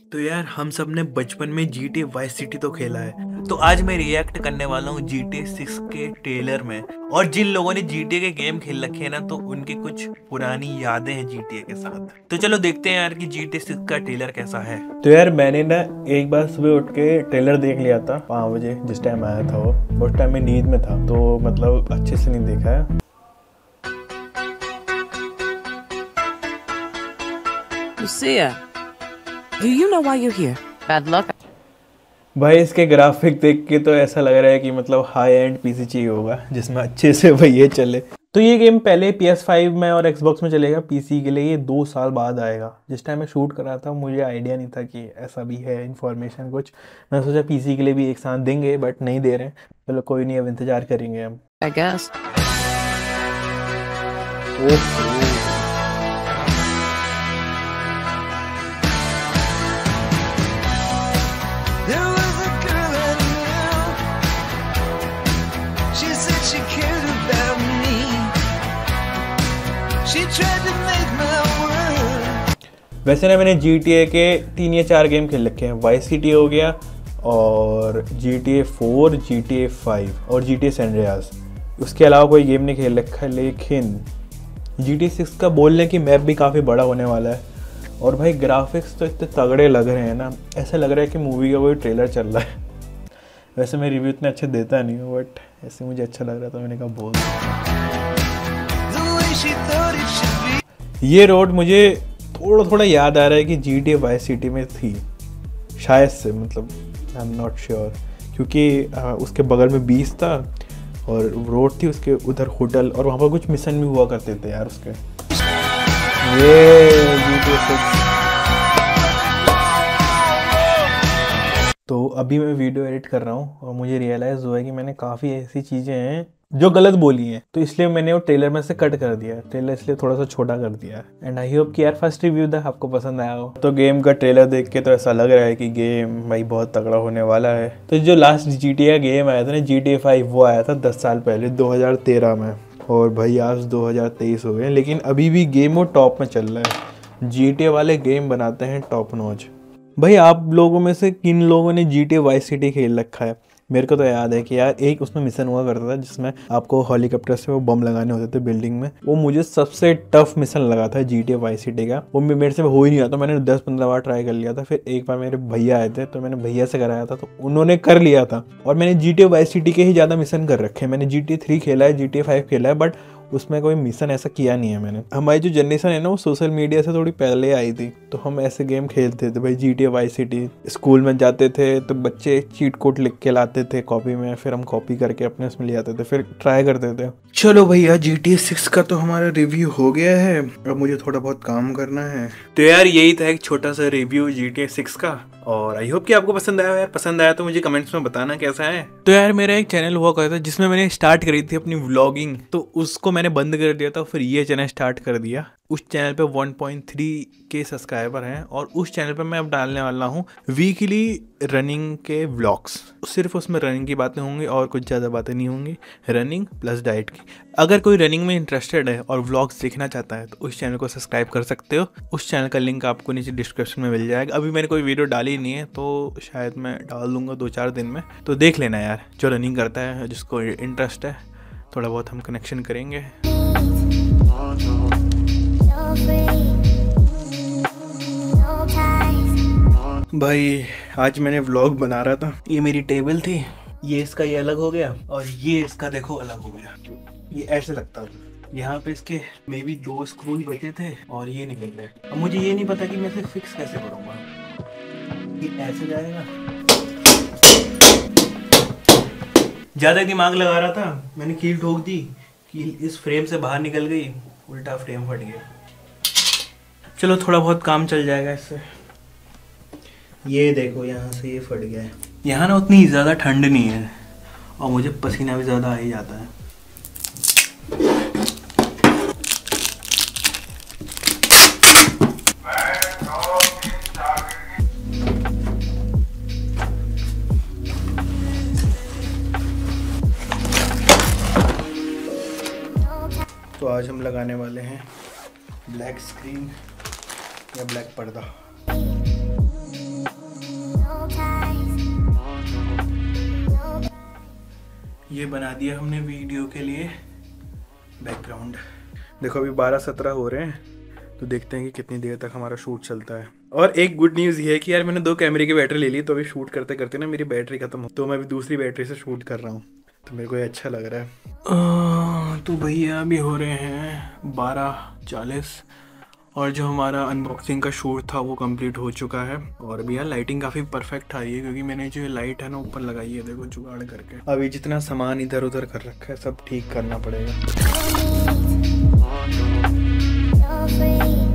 तो यार हम सब ने बचपन में GTA वाइस सिटी तो खेला है, तो आज मैं रिएक्ट करने वाला हूँ GTA 6 के ट्रेलर में। और जिन लोगों ने GTA के गेम खेल रखे हैं ना, तो उनकी कुछ पुरानी यादें हैं GTA के साथ। तो चलो देखते हैं यार कि GTA 6 का ट्रेलर कैसा है। तो यार मैंने ना एक बार सुबह उठ के ट्रेलर देख लिया था 5 बजे, जिस टाइम आया था वो उस टाइम मैं नींद में था, तो मतलब अच्छे से नहीं देखा है। Lucia, do you know why you're here? Bad luck. भाई इसके ग्राफिक देख के तो ऐसा लग रहा है कि मतलब हाई एंड पीसी चाहिए होगा जिसमें अच्छे से भाई ये चले। तो ये गेम पहले PS5 में और Xbox में चलेगा, पीसी के लिए ये 2 साल बाद आएगा। जिस टाइम मैं शूट कर रहा था मुझे आइडिया नहीं था कि ऐसा भी है इन्फॉर्मेशन कुछ। मैं सोचा पीसी के लिए भी एक साथ देंगे, बट नहीं दे रहे। चलो कोई नहीं, अब इंतजार करेंगे हम। I guess. There was a girl I knew. She said she cared about me. She tried to make my world. वैसे ना मैंने GTA के 3 या 4 गेम खेल रखे हैं। वाइस सिटी हो गया और GTA 4, GTA 5 और GTA सैन अंड्रेआस। उसके अलावा कोई गेम नहीं खेल रखा है, लेकिन GTA 6 का बोल रहे कि मैप भी काफ़ी बड़ा होने वाला है। और भाई ग्राफिक्स तो इतने तगड़े लग रहे हैं ना, ऐसा लग रहा है कि मूवी का कोई ट्रेलर चल रहा है। वैसे मैं रिव्यू इतने अच्छे देता नहीं हूँ, बट ऐसे मुझे अच्छा लग रहा था, मैंने कहा बोल। The way she thought it should be. ये रोड मुझे थोड़ा थोड़ा याद आ रहा है कि GTA वाइस सिटी में थी शायद से, मतलब आई एम नॉट श्योर, क्योंकि उसके बगल में बीच था और रोड थी, उसके उधर होटल, और वहाँ पर कुछ मिशन भी हुआ करते थे यार उसके। ये GTA 6। तो अभी मैं वीडियो एडिट कर रहा हूँ और मुझे रियलाइज़ हुआ है कि मैंने काफ़ी ऐसी चीज़ें हैं जो गलत बोली हैं, तो इसलिए मैंने वो ट्रेलर में से कट कर दिया। ट्रेलर इसलिए थोड़ा सा छोटा कर दिया। एंड आई होप कि यार फर्स्ट रिव्यू था आपको पसंद आया हो। तो गेम का ट्रेलर देख के तो ऐसा लग रहा है कि गेम भाई बहुत तगड़ा होने वाला है। तो जो लास्ट GTA का गेम आया था ना, GTA 5, वो आया था 10 साल पहले 2013 में, और भाई आज 2023 हो गए, लेकिन अभी भी गेम वो टॉप में चल रहा है। GTA वाले गेम बनाते हैं टॉप नॉच। भाई आप लोगों में से किन लोगों ने GTA वाइस सिटी खेल रखा है? मेरे को तो याद है कि यार एक उसमें मिशन हुआ करता था जिसमें आपको हेलीकॉप्टर से वो बम लगाने होते थे बिल्डिंग में। वो मुझे सबसे टफ मिशन लगा था GTA वाइस सिटी का। वो मेरे से हो ही नहीं आता, मैंने 10-15 बार ट्राई कर लिया था। फिर एक बार मेरे भैया आए थे तो मैंने भैया से कराया था, तो उन्होंने कर लिया था। और मैंने GTA वाइस सिटी के ही ज़्यादा मिशन कर रखे हैं। मैंने GTA 3 खेला है, GTA 5 खेला है, बट उसमें कोई मिशन ऐसा किया नहीं है मैंने। हमारी जो जनरेशन है ना, वो सोशल मीडिया से थोड़ी पहले आई थी, तो हम ऐसे गेम खेलते थे भाई। GTA वाइस सिटी, स्कूल में जाते थे तो बच्चे चीट कोड लिख के लाते थे कॉपी में, फिर हम कॉपी करके अपने उसमें ले आते थे, फिर ट्राई करते थे। चलो भैया, GTA 6 का तो हमारा रिव्यू हो गया है, अब मुझे थोड़ा बहुत काम करना है। तो यार यही था एक छोटा सा रिव्यू GTA 6 का, और आई होप कि आपको पसंद आया। यार पसंद आया तो मुझे कमेंट्स में बताना कैसा है। तो यार मेरा एक चैनल हुआ करता था जिसमें मैंने स्टार्ट करी थी अपनी व्लॉगिंग, तो उसको मैंने बंद कर दिया था, फिर ये चैनल स्टार्ट कर दिया। उस चैनल पे 1.3 के सब्सक्राइबर हैं, और उस चैनल पे मैं अब डालने वाला हूँ वीकली रनिंग के व्लॉग्स। सिर्फ उसमें रनिंग की बातें होंगी और कुछ ज़्यादा बातें नहीं होंगी, रनिंग प्लस डाइट की। अगर कोई रनिंग में इंटरेस्टेड है और व्लॉग्स देखना चाहता है तो उस चैनल को सब्सक्राइब कर सकते हो। उस चैनल का लिंक आपको नीचे डिस्क्रिप्शन में मिल जाएगा। अभी मैंने कोई वीडियो डाली नहीं है, तो शायद मैं डाल दूंगा 2-4 दिन में, तो देख लेना यार। जो रनिंग करता है, जिसको इंटरेस्ट है, थोड़ा बहुत हम कनेक्शन करेंगे। भाई आज मैंने व्लॉग बना रहा था, ये मेरी टेबल थी, ये इसका ये अलग हो गया, और ये इसका देखो अलग हो गया। ये ऐसे लगता है, यहाँ पे इसके मे बी 2 स्क्रू बचे थे और ये निकल गए। अब मुझे ये नहीं पता कि मैं इसे फिक्स कैसे करूँगा। ये ऐसे जाएगा। ज़्यादा दिमाग लगा रहा था, मैंने कील ठोक दी, कील इस फ्रेम से बाहर निकल गई, उल्टा फ्रेम फट गया। चलो थोड़ा बहुत काम चल जाएगा इससे। ये देखो यहाँ से ये फट गया है। यहाँ ना उतनी ज़्यादा ठंड नहीं है और मुझे पसीना भी ज़्यादा आ ही जाता है। तो आज हम लगाने वाले हैं ब्लैक स्क्रीन या ब्लैक पर्दा। ये बना दिया हमने वीडियो के लिए बैकग्राउंड। देखो अभी 12:17 हो रहे हैं, तो देखते हैं कि कितनी देर तक हमारा शूट चलता है। और एक गुड न्यूज़ ये है कि यार मैंने 2 कैमरे की बैटरी ले ली, तो अभी शूट करते करते ना मेरी बैटरी खत्म हो, तो मैं अभी दूसरी बैटरी से शूट कर रहा हूँ, तो मेरे को ये अच्छा लग रहा है। तो भैया अभी हो रहे हैं 12:40 और जो हमारा अनबॉक्सिंग का शूट था वो कंप्लीट हो चुका है। और अभी यार लाइटिंग काफ़ी परफेक्ट आ रही है, क्योंकि मैंने जो लाइट है ना ऊपर लगाई है, देखो जुगाड़ करके। अभी जितना सामान इधर उधर कर रखा है सब ठीक करना पड़ेगा।